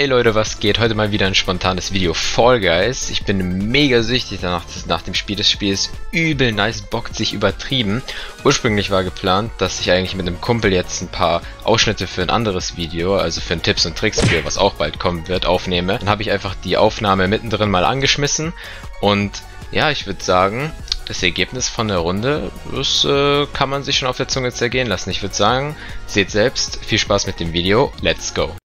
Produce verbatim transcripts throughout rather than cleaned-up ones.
Hey Leute, was geht? Heute mal wieder ein spontanes Video Fall Guys. Ich bin mega süchtig danach, nach dem Spiel. Das Spiel ist übel nice, bockt sich übertrieben. Ursprünglich war geplant, dass ich eigentlich mit einem Kumpel jetzt ein paar Ausschnitte für ein anderes Video, also für ein Tipps und Tricks Video, was auch bald kommen wird, aufnehme. Dann habe ich einfach die Aufnahme mittendrin mal angeschmissen und ja, ich würde sagen, das Ergebnis von der Runde, das äh, kann man sich schon auf der Zunge zergehen lassen. Ich würde sagen, seht selbst, viel Spaß mit dem Video, let's go!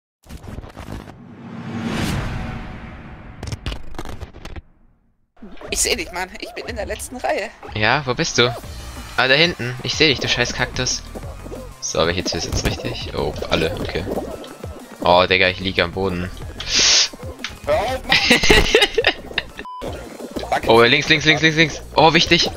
Ich seh dich, Mann. Ich bin in der letzten Reihe. Ja, wo bist du? Ah, da hinten. Ich sehe dich, du scheiß Kaktus. So, welche Tür ist jetzt richtig? Oh, alle, okay. Oh, Digga, ich liege am Boden. Hör auf, Mann. Oh, links, links, links, links, links. Oh, wichtig.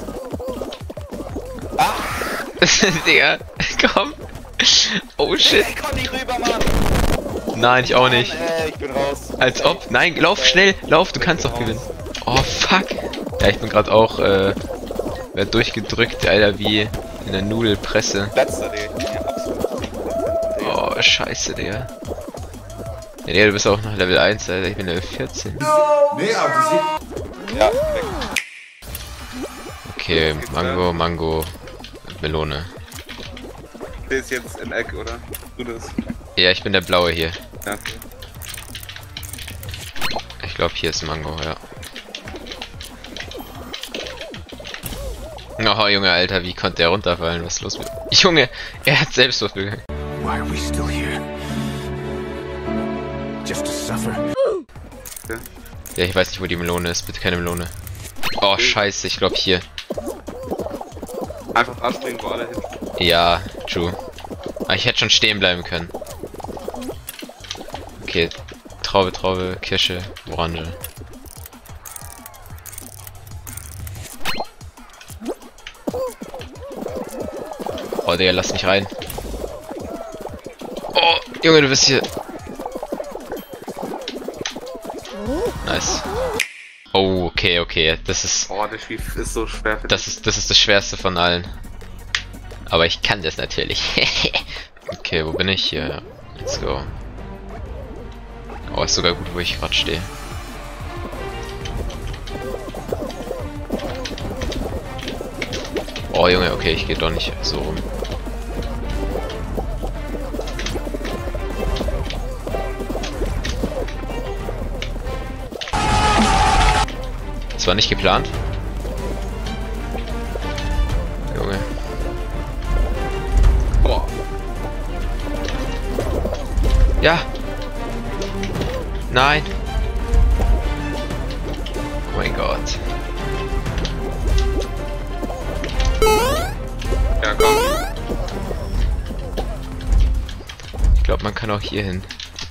Ah. Digga, komm. Oh, shit. Ich komm nicht rüber, Mann. Nein, ich auch nicht. Mann, ey, ich bin raus. Als ob. Nein, lauf schnell. Lauf, du kannst doch gewinnen. Oh, fuck. Ja, ich bin gerade auch, äh, werd durchgedrückt, Alter, wie in der Nudelpresse. Letzter, Digga. Ja, absolut. Oh, scheiße, Digga. Ja, Digga, du bist auch noch Level eins, Alter. Ich bin Level vierzehn. Nee, aber die sieht... Ja, weg. Okay, Mango, Mango, Melone. Der ist jetzt in Eck, oder? Du das? Ja, ich bin der Blaue hier. Ja. Ich glaube, hier ist Mango, ja. Oh, Junge, Alter, wie konnte der runterfallen? Was ist los mit... Junge, er hat Selbstmord begangen. Why are we still here? Just to suffer. Ja. Ja, ich weiß nicht, wo die Melone ist. Bitte keine Melone. Oh, scheiße, ich glaube hier. Einfach anspringen, wo alle hin. Ja, true. Aber ich hätte schon stehen bleiben können. Okay, Traube, Traube, Kirsche, Orange. Oh, Digga, lass mich rein. Oh, Junge, du bist hier. Nice. Oh, okay, okay. Das ist. Oh, der Spiel ist so schwer für Das ist das ist das Schwerste von allen. Aber ich kann das natürlich. Okay, wo bin ich hier? Let's go. Oh, ist sogar gut, wo ich gerade stehe. Oh Junge, okay, ich gehe doch nicht so rum. Das war nicht geplant. Junge. Boah. Ja. Nein. Oh mein Gott. Ja, komm. Ich glaube, man kann auch hier hin.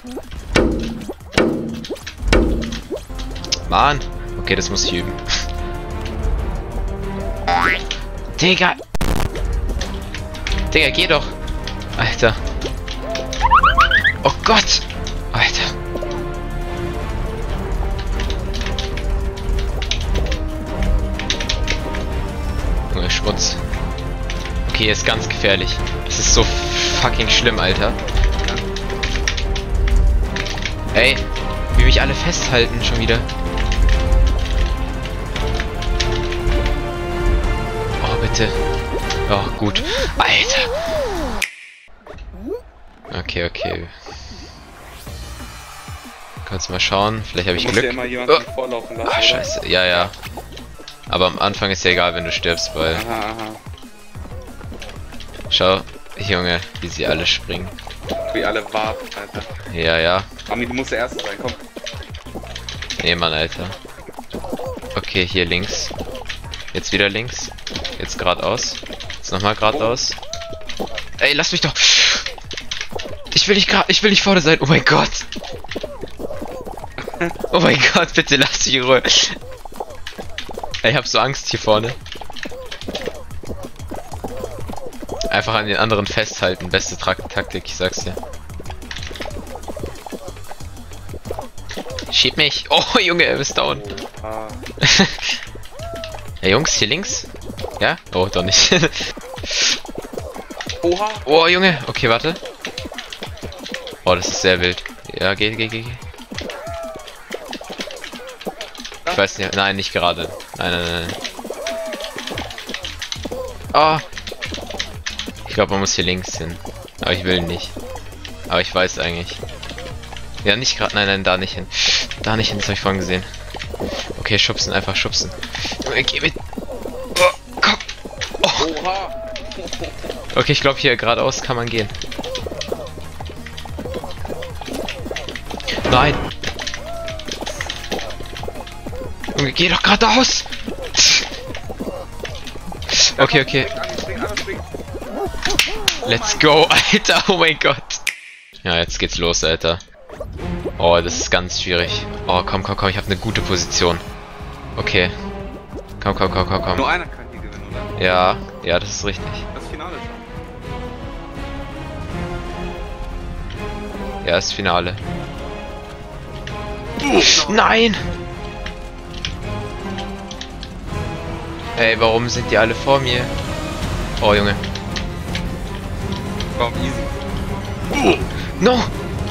Mann. Okay, das muss ich üben. Digga. Digga, geh doch. Alter. Oh Gott. Alter. Junge, Schmutz. Okay, ist ganz gefährlich. Das ist so fucking schlimm, Alter. Ey, wie mich alle festhalten schon wieder. Oh, bitte. Oh, gut. Alter. Okay, okay. Kannst mal schauen. Vielleicht habe ich Du musst Glück. ja immer jemanden Oh. vorlaufen lassen, Ach, oder? scheiße. Ja, ja. Aber am Anfang ist ja egal, wenn du stirbst, weil... Aha, aha. Schau, Junge, wie sie alle springen. Wie alle warten, Alter. Ja, ja. Ami, du musst der Erste sein, komm. Nee, Mann, Alter. Okay, hier links. Jetzt wieder links. Jetzt geradeaus. Jetzt nochmal geradeaus. Ey, lass mich doch. Ich will nicht gerade, ich will nicht vorne sein. Oh mein Gott. Oh mein Gott, bitte lass mich in Ruhe. Ey, ich hab so Angst hier vorne. Einfach an den anderen festhalten. Beste Tra Taktik, ich sag's dir. Schieb mich. Oh, Junge, er ist down. Ah. Ja, Jungs, hier links. Ja? Oh, doch nicht. Oha! Oh, Junge. Okay, warte. Oh, das ist sehr wild. Ja, geh, geh, geh, geh. Ich weiß nicht, nein, nicht gerade. Nein, nein, nein. Ah! Ich glaube, man muss hier links hin. Aber ich will nicht. Aber ich weiß eigentlich. Ja, nicht gerade. Nein, nein, da nicht hin. Da nicht hin, das habe ich vorhin gesehen. Okay, schubsen, einfach schubsen. Geh mit. Oh, komm. Oh. Oha! Okay, ich glaube, hier geradeaus kann man gehen. Nein! Junge, geh doch geradeaus! Okay, okay. Spring, Anna, spring. Let's go, Alter! Oh mein Gott! Ja, jetzt geht's los, Alter. Oh, das ist ganz schwierig. Oh, komm, komm, komm, ich habe eine gute Position. Okay. Komm, komm, komm, komm, Nur komm. einer kann hier gewinnen, oder? Ja, ja, das ist richtig. Das Finale schon. Ja, das Finale. Nein! Ey, warum sind die alle vor mir? Oh, Junge. Komm, easy. No!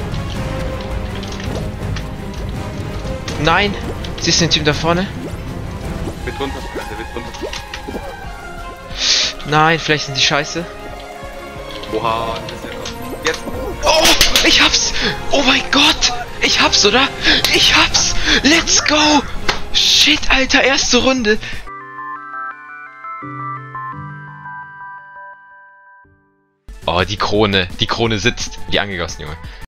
Nein! Siehst du den Typ da vorne? Wird runterfallen, der wird runterfallen. Nein, vielleicht sind die scheiße. Oha, das ist ja noch. Jetzt! Oh, ich hab's! Oh mein Gott! Ich hab's, oder? Ich hab's! Let's go! Shit, Alter, erste Runde! Oh, die Krone. Die Krone sitzt. Wie angegossen, Junge.